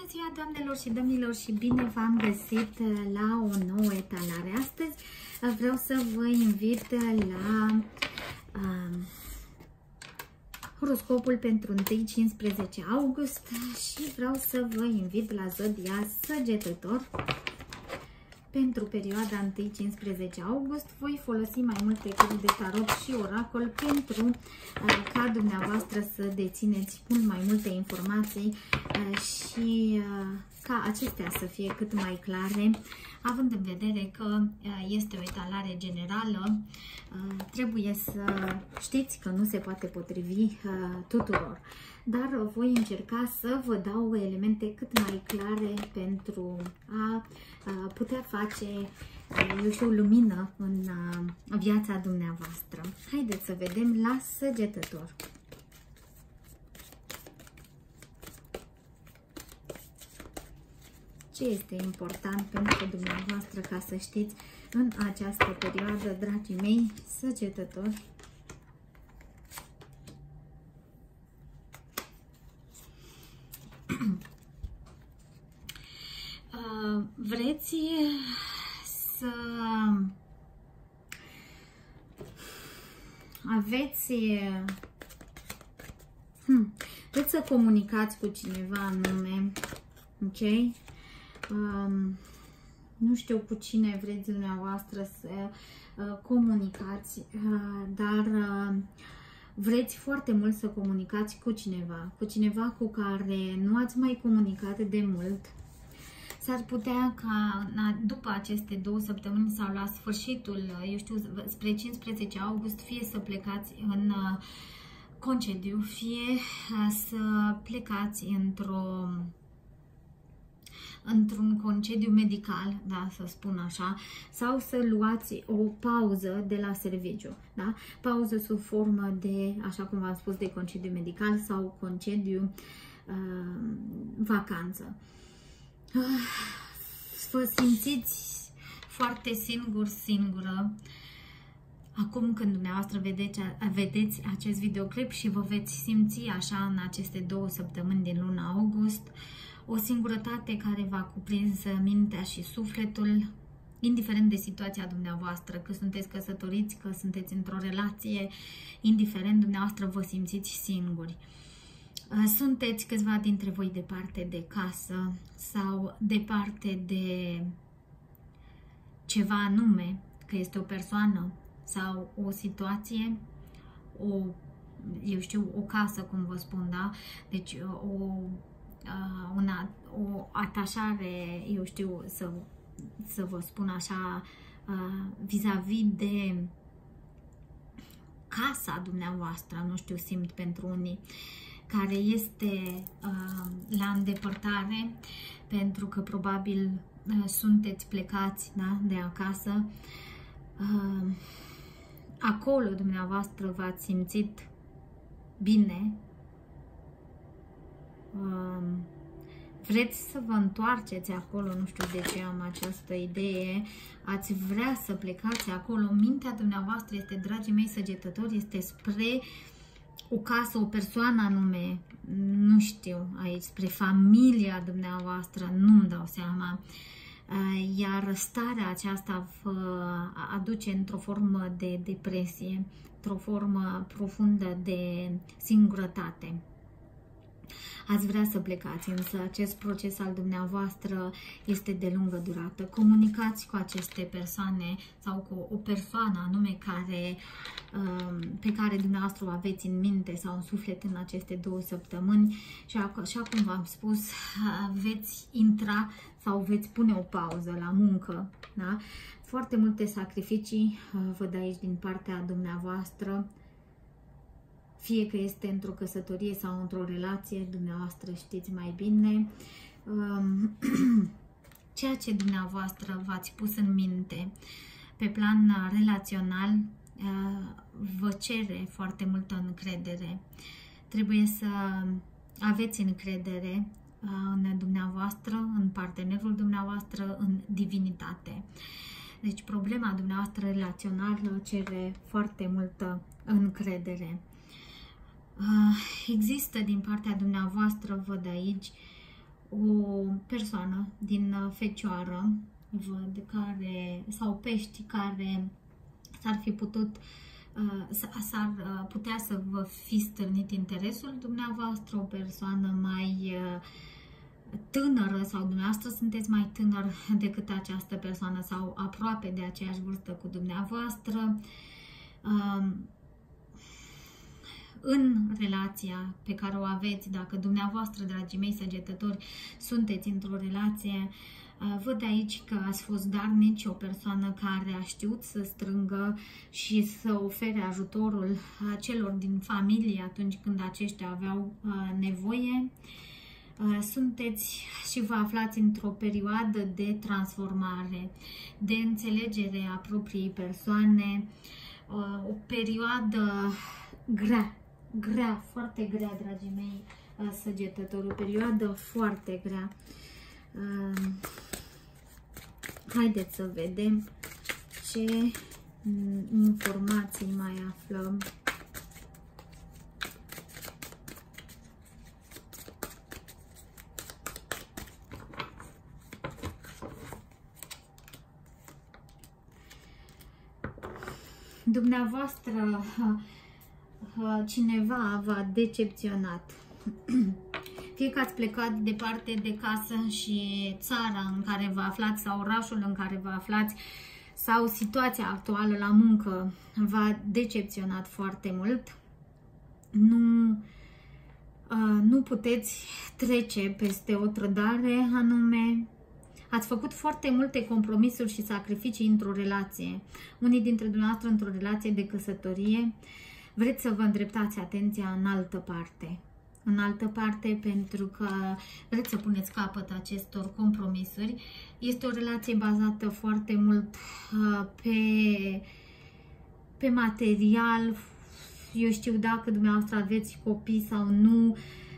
ziua, doamnelor și domnilor, și bine v-am găsit la o nouă etalare. Astăzi vreau să vă invit la horoscopul pentru 1-15 august și vreau să vă invit la zodia Săgetător. Pentru perioada 1-15 august voi folosi mai multe cărți de tarot și oracol pentru ca dumneavoastră să dețineți mult mai multe informații și ca acestea să fie cât mai clare, având în vedere că este o etalare generală. Trebuie să știți că nu se poate potrivi tuturor, dar voi încerca să vă dau elemente cât mai clare pentru a putea face, eu știu, lumină în viața dumneavoastră. Haideți să vedem la Săgetător. Ce este important pentru dumneavoastră ca să știți în această perioadă, dragii mei Săgetători? Vreți să aveți vreți să comunicați cu cineva anume, ok? Nu știu cu cine vreți dumneavoastră să comunicați, dar vreți foarte mult să comunicați cu cineva cu care nu ați mai comunicat de mult. S-ar putea ca după aceste 2 săptămâni sau la sfârșitul, eu știu, spre 15 august, fie să plecați în concediu, fie să plecați într-un concediu medical, da, să spun așa, sau să luați o pauză de la serviciu, da? Pauză sub formă de, așa cum v-am spus, de concediu medical sau concediu vacanță. Vă simțiți foarte singură acum când dumneavoastră vedeți acest videoclip și vă veți simți așa în aceste 2 săptămâni din luna august, o singurătate care v-a cuprins mintea și sufletul, indiferent de situația dumneavoastră, că sunteți căsătoriți, că sunteți într-o relație, indiferent, dumneavoastră vă simțiți singuri. Sunteți câțiva dintre voi departe de casă sau departe de ceva anume, că este o persoană sau o situație, eu știu, o casă, cum vă spun, da? Deci o atașare, eu știu, să vă spun așa, vis-a-vis de casa dumneavoastră, nu știu, simt pentru unii, care este la îndepărtare, pentru că probabil sunteți plecați, da, de acasă. Acolo dumneavoastră v-ați simțit bine. Vreți să vă întoarceți acolo, nu știu de ce am această idee, ați vrea să plecați acolo. Mintea dumneavoastră este, dragii mei Săgetători, este spre o casă, o persoană anume, nu știu, aici, spre familia dumneavoastră, nu-mi dau seama. Iar starea aceasta vă aduce într-o formă de depresie, într-o formă profundă de singurătate. Ați vrea să plecați, însă acest proces al dumneavoastră este de lungă durată. Comunicați cu aceste persoane sau cu o persoană anume pe care dumneavoastră o aveți în minte sau în suflet în aceste 2 săptămâni și așa cum v-am spus, veți intra sau veți pune o pauză la muncă, da? Foarte multe sacrificii văd aici din partea dumneavoastră. Fie că este într-o căsătorie sau într-o relație, dumneavoastră știți mai bine. Ceea ce dumneavoastră v-ați pus în minte pe plan relațional vă cere foarte multă încredere. Trebuie să aveți încredere în dumneavoastră, în partenerul dumneavoastră, în divinitate. Deci problema dumneavoastră relațională cere foarte multă încredere. Există din partea dumneavoastră, văd aici, o persoană din Fecioară, văd, care, sau pești, care s-ar fi putut, s-ar putea să vă fi stârnit interesul dumneavoastră, o persoană mai tânără sau dumneavoastră sunteți mai tânăr decât această persoană sau aproape de aceeași vârstă cu dumneavoastră. În relația pe care o aveți, dacă dumneavoastră, dragii mei săgetători, sunteți într-o relație, văd aici că ați fost darnici, o persoană care a știut să strângă și să ofere ajutorul celor din familie atunci când aceștia aveau nevoie. Sunteți și vă aflați într-o perioadă de transformare, de înțelegere a propriei persoane, o perioadă grea, foarte grea, dragii mei săgetători, o perioadă foarte grea. Haideți să vedem ce informații mai aflăm. Dumneavoastră, cineva v-a decepționat. Fie că ați plecat departe de casă și țara în care vă aflați sau orașul în care vă aflați sau situația actuală la muncă v-a decepționat foarte mult. Nu puteți trece peste o trădare, anume ați făcut foarte multe compromisuri și sacrificii într-o relație. Unii dintre dumneavoastră într-o relație de căsătorie vreți să vă îndreptați atenția în altă parte. În altă parte pentru că vreți să puneți capăt acestor compromisuri. Este o relație bazată foarte mult pe material. Eu știu dacă dumneavoastră aveți copii sau nu.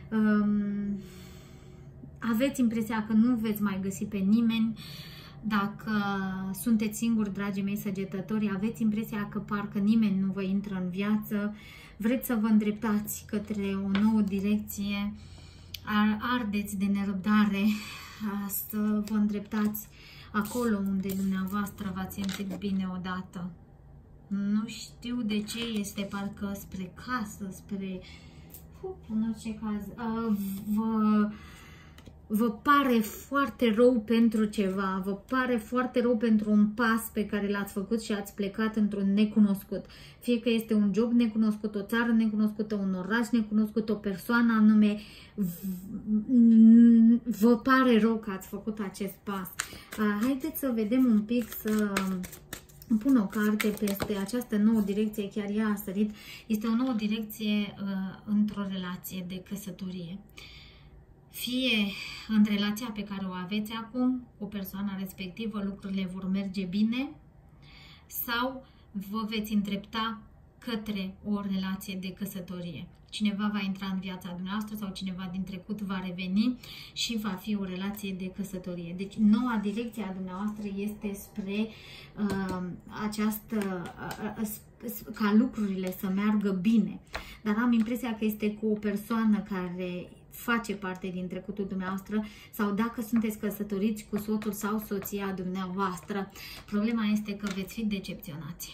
Aveți impresia că nu veți mai găsi pe nimeni. Dacă sunteți singuri, dragii mei săgetători, aveți impresia că parcă nimeni nu vă intră în viață. Vreți să vă îndreptați către o nouă direcție. Ardeți de nerăbdare să vă îndreptați acolo unde dumneavoastră v-ați simțit bine odată. Nu știu de ce, este parcă spre casă, spre... în orice caz, vă pare foarte rău pentru ceva, vă pare foarte rău pentru un pas pe care l-ați făcut și ați plecat într-un necunoscut. Fie că este un job necunoscut, o țară necunoscută, un oraș necunoscut, o persoană anume, vă pare rău că ați făcut acest pas. Haideți să vedem un pic, să pun o carte peste această nouă direcție, chiar ea a sărit. Este o nouă direcție într-o relație de căsătorie. Fie în relația pe care o aveți acum cu persoana respectivă lucrurile vor merge bine sau vă veți îndrepta către o relație de căsătorie. Cineva va intra în viața dumneavoastră sau cineva din trecut va reveni și va fi o relație de căsătorie. Deci noua direcție a dumneavoastră este spre ca lucrurile să meargă bine. Dar am impresia că este cu o persoană care face parte din trecutul dumneavoastră sau dacă sunteți căsătoriți cu soțul sau soția dumneavoastră. Problema este că veți fi decepționați.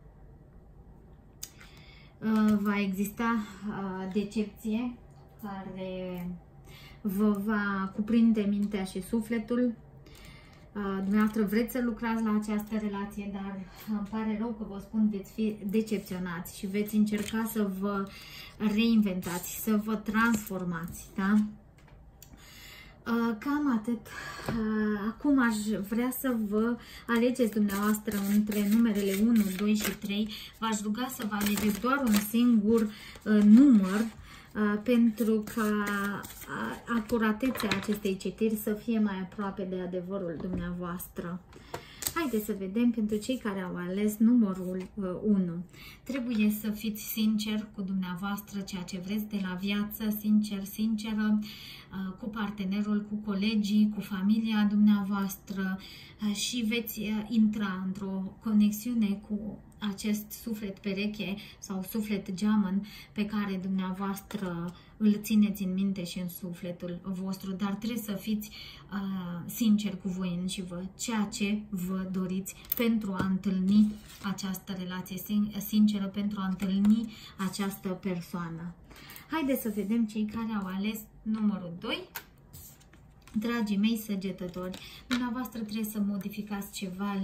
Va exista decepție care vă va cuprinde mintea și sufletul. Dumneavoastră vreți să lucrați la această relație, dar îmi pare rău că vă spun, veți fi decepționați și veți încerca să vă reinventați, să vă transformați, da? Cam atât. Acum aș vrea să vă alegeți dumneavoastră între numerele 1, 2 și 3. V-aș ruga să vă alegeți doar un singur număr pentru ca acuratețea acestei citiri să fie mai aproape de adevărul dumneavoastră. Haideți să vedem pentru cei care au ales numărul 1. Trebuie să fiți sinceri cu dumneavoastră, ceea ce vreți de la viață, sinceră, cu partenerul, cu colegii, cu familia dumneavoastră și veți intra într-o conexiune cu acest suflet pereche sau suflet geamăn pe care dumneavoastră îl țineți în minte și în sufletul vostru, dar trebuie să fiți sinceri cu voi înșivă, ceea ce vă doriți pentru a întâlni această relație sinceră, pentru a întâlni această persoană. Haideți să vedem cei care au ales numărul 2. Dragii mei săgetători, dumneavoastră trebuie să modificați ceva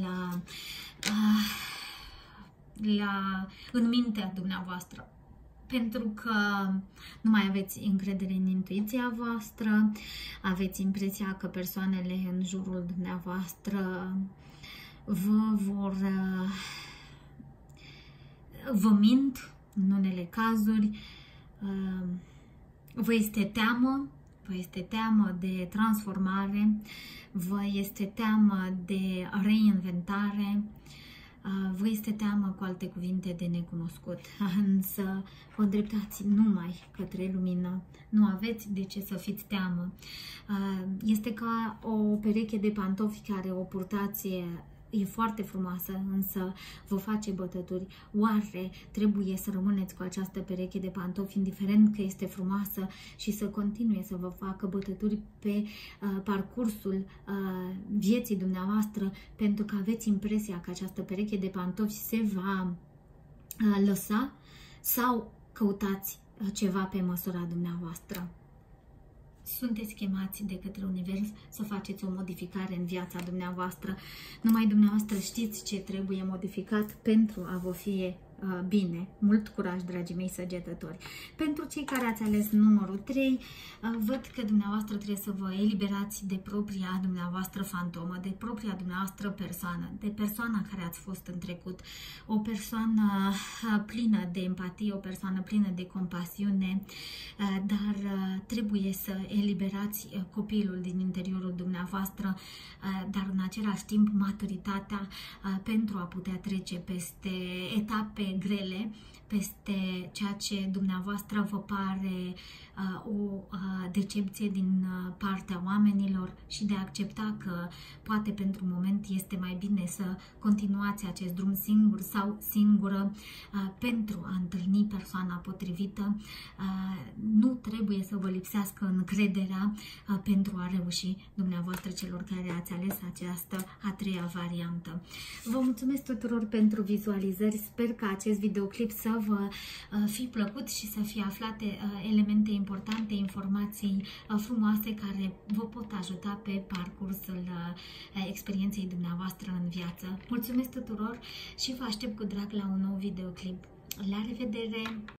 în mintea dumneavoastră. Pentru că nu mai aveți încredere în intuiția voastră, aveți impresia că persoanele în jurul dumneavoastră vă mint în unele cazuri, vă este teamă de transformare, vă este teamă de reinventare, vă este teamă, cu alte cuvinte, de necunoscut, însă vă îndreptați numai către lumină, nu aveți de ce să fiți teamă. Este ca o pereche de pantofi care o purtați, e foarte frumoasă, însă vă face bătături. Oare trebuie să rămâneți cu această pereche de pantofi, indiferent că este frumoasă, și să continue să vă facă bătături pe parcursul vieții dumneavoastră, pentru că aveți impresia că această pereche de pantofi se va lăsa, sau căutați ceva pe măsura dumneavoastră? Sunteți chemați de către univers să faceți o modificare în viața dumneavoastră. Numai dumneavoastră știți ce trebuie modificat pentru a vă fi bine. Mult curaj, dragii mei săgetători. Pentru cei care ați ales numărul 3, văd că dumneavoastră trebuie să vă eliberați de propria dumneavoastră fantomă, de propria dumneavoastră persoană, de persoana care ați fost în trecut. O persoană plină de empatie, o persoană plină de compasiune, dar trebuie să eliberați copilul din interiorul dumneavoastră, dar în același timp maturitatea pentru a putea trece peste etape grele, peste ceea ce dumneavoastră vă pare o decepție din partea oamenilor, și de a accepta că poate pentru moment este mai bine să continuați acest drum singur sau singură pentru a întâlni persoana potrivită. Nu trebuie să vă lipsească încrederea pentru a reuși, dumneavoastră celor care ați ales această a treia variantă. Vă mulțumesc tuturor pentru vizualizări, sper că acest videoclip să vă fi plăcut și să fie aflate elemente importante, informații frumoase care vă pot ajuta pe parcursul experienței dumneavoastră în viață. Mulțumesc tuturor și vă aștept cu drag la un nou videoclip. La revedere!